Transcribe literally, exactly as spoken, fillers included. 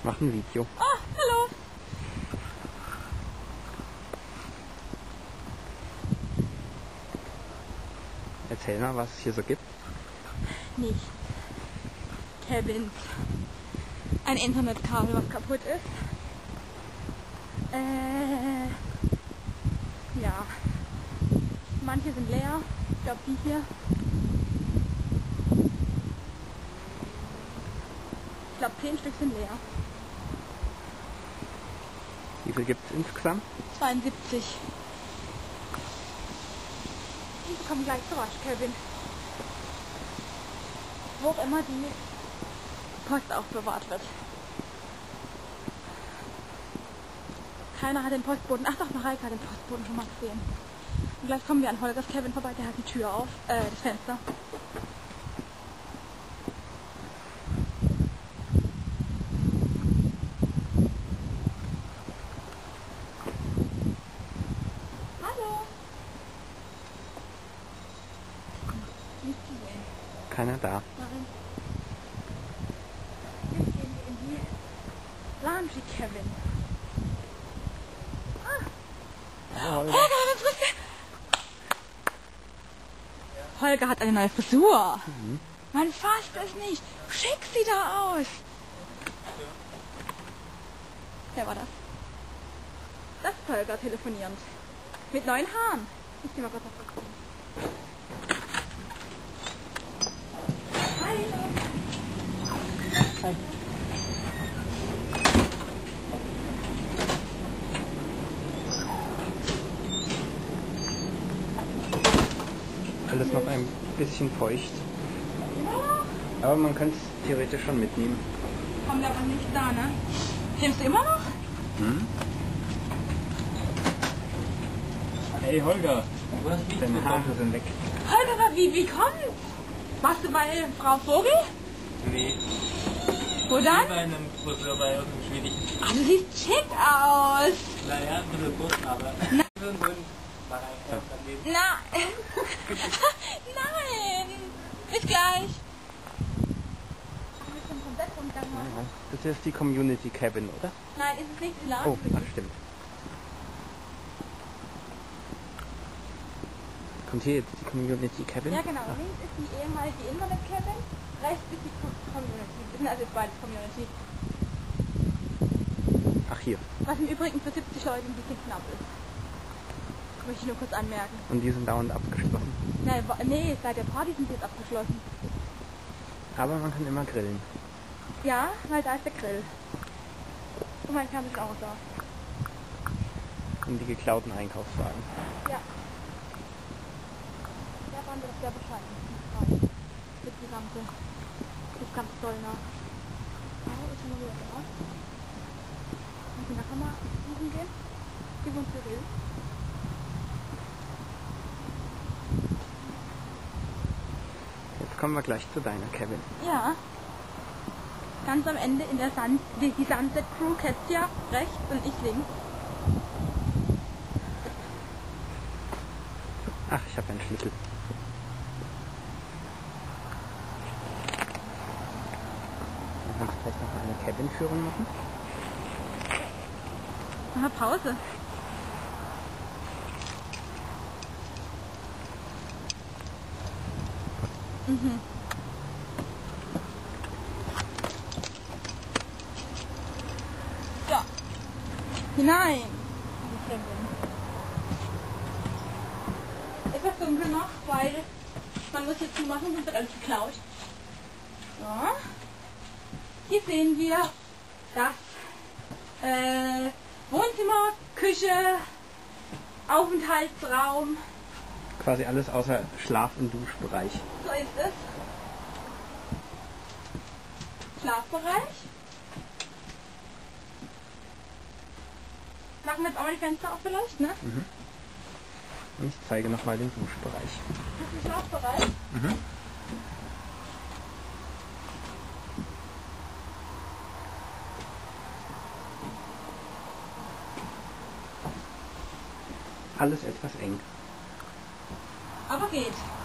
Ich mache ein Video. Ah, hallo. Erzähl mal, was es hier so gibt. Nicht. Kevins. Ein Internetkabel, was kaputt ist. Äh, ja. Manche sind leer. Ich glaube, die hier. Ich glaube, zehn Stück sind leer. Wie viel gibt es insgesamt? zweiundsiebzig. Die bekommen gleich zu Wasch, Kevin. Wo auch immer die Post aufbewahrt wird. Keiner hat den Postboten, ach doch, Mareike hat den Postboten schon mal gesehen. Und gleich kommen wir an Holgers Kevin vorbei, der hat die Tür auf, äh, das Fenster. Hallo! Nicht zu sehen. Keiner da. Nein. Jetzt gehen wir in die Laundry, Kevin. Holger, eine Frisur. Holger hat eine neue Frisur. Mhm. Man fasst es nicht. Schick sie da aus. Wer war das? Das ist Holger telefonierend. Mit neuen Haaren. Ich geh mal kurz auf gucken. Hi. Hi. Alles noch ein bisschen feucht. Aber man kann es theoretisch schon mitnehmen. Kommt aber nicht da, ne? Filmst du immer noch? Hm? Hey Holger, du hast nichts Deine Haare bekommen. sind weg. Holger, aber wie, wie kommt's? Warst du bei Frau Vogel? Nee, Wo ich dann? bei einem Friseur bei irgendeinem schwedischen. Ah, du siehst schick aus. Naja, ein bisschen kurz, aber. Na. Irgendwann war einfach daneben. Na, nein. Bis gleich. Wir sind komplett rumgegangen. Ja, das ist die Community Cabin, oder? Nein, ist es nicht die Oh, Laundry. ach stimmt. Kommt hier jetzt die Community Cabin? Ja, genau. Links ist die ehemalige Internet-Cabin, rechts ist die Co- Community. Wir sind also jetzt beides Community. Ach, hier. Was im Übrigen für siebzig Leute ein bisschen knapp ist. Möchte ich nur kurz anmerken. Und die sind dauernd abgeschlossen. Nein, wa- nee, seit der Party sind die jetzt abgeschlossen. Aber man kann immer grillen. Ja, weil da ist der Grill. Und mein Kern ist auch da. Und die geklauten Einkaufswagen. Ja. Ja, waren wir doch sehr bescheiden. Mit die ganze, das ganze Zollner. Oh, ist schon mal wieder da. Und da kann man suchen gehen. Gib uns die Rede. Jetzt kommen wir gleich zu deiner Cabin. Ja. Ganz am Ende in der Sun, die, die Sunset Crew, Katja rechts und ich links. Ach, ich habe einen Schlüssel. Dann kannst du vielleicht noch eine Cabin-Führung machen. Aha, Pause. Mhm. Ja. Hinein. Etwas dunkel noch, weil man muss jetzt zumachen, sonst wird alles geklaut. So. Hier sehen wir das äh, Wohnzimmer, Küche, Aufenthaltsraum. Quasi alles außer Schlaf- und Duschbereich. So ist es. Schlafbereich. Machen wir jetzt auch mal die Fenster aufbeleuchten, ne? Mhm. Und ich zeige nochmal den Duschbereich. Das ist der Schlafbereich. Mhm. Alles etwas eng. Aber geht.